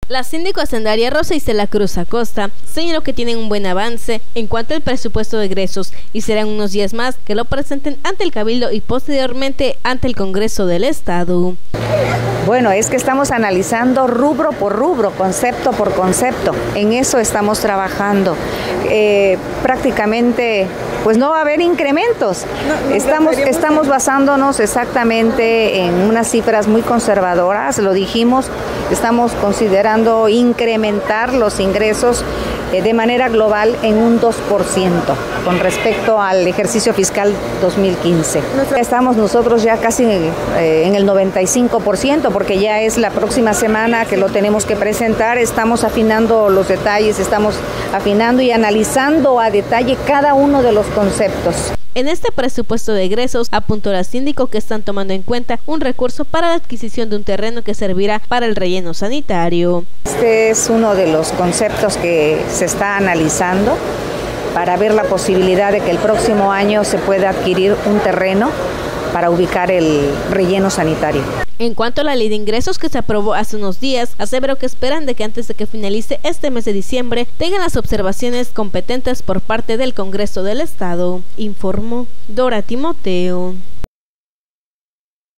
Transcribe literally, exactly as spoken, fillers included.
La síndico hacendaria Rosa Isela Cruz Acosta señaló que tienen un buen avance en cuanto al presupuesto de egresos y serán unos días más que lo presenten ante el Cabildo y posteriormente ante el Congreso del Estado. Bueno, es que estamos analizando rubro por rubro, concepto por concepto. En eso estamos trabajando. Eh, prácticamente, pues no va a haber incrementos. No, no estamos, estamos basándonos exactamente en unas cifras muy conservadoras, lo dijimos. Estamos considerando incrementar los ingresos eh, de manera global en un dos por ciento con respecto al ejercicio fiscal dos mil quince. Estamos nosotros ya casi eh, en el noventa y cinco por ciento porque ya es la próxima semana que lo tenemos que presentar. Estamos afinando los detalles, estamos afinando y analizando a detalle cada uno de los conceptos. En este presupuesto de egresos, apuntó la síndico que están tomando en cuenta un recurso para la adquisición de un terreno que servirá para el relleno sanitario. Este es uno de los conceptos que se está analizando para ver la posibilidad de que el próximo año se pueda adquirir un terreno para ubicar el relleno sanitario. En cuanto a la ley de ingresos que se aprobó hace unos días, aseveró que esperan de que antes de que finalice este mes de diciembre tengan las observaciones competentes por parte del Congreso del Estado, informó Dora Timoteo.